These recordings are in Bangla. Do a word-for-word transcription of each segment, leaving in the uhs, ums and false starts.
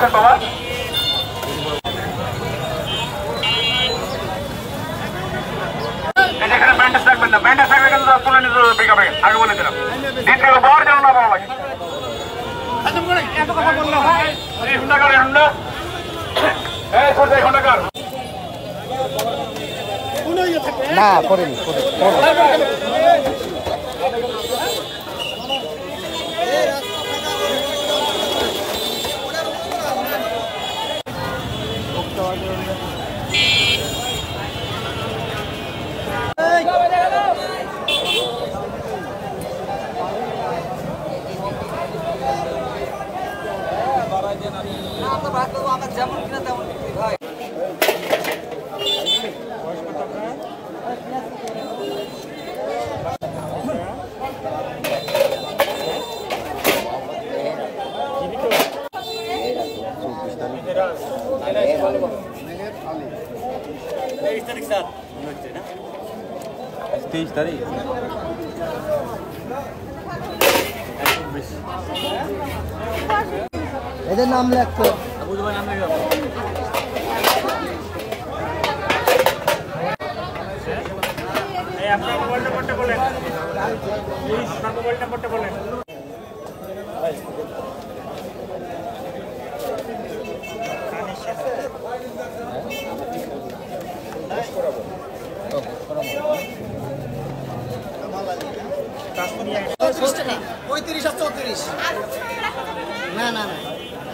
থাকবেন বাবা। এখানে ব্যান্ডেজ থাকবেন না, ব্যান্ডেজ থাকলে কিন্তু তুলে নিতে হবে পিক আপে, আগে বলে দিলাম। দ্বিতীয় বার যেন না পাওয়া লাগে। এত কথা বললো এই হুন্ডা কার হুন্ডা এই ছোটে হুন্ডা কার না করেনি যেমন কিনা তেমন ভাই তেইশ তারিখ এদের নাম লেখতো নাম লেখা আপনার মোবাইল নাম্বারটা বলেন প্লিজ, আপনার মোবাইল নাম্বারটা বলেন। পঁয়ত্রিশ আর চৌত্রিশ না না না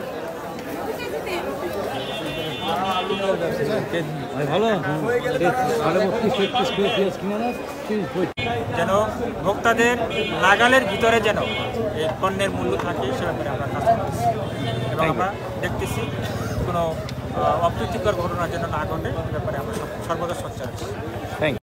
যেন ভোক্তাদের নাগালের ভিতরে যেন এই পণ্যের মূল্য থাকে সে ব্যাপারে আমরা কাজ করতেছি এবং আমরা দেখতেছি কোনো অপ্রীতিকর ঘটনা যেন না ঘটে এ ব্যাপারে আমরা সর্বদা সচ্চার আছি।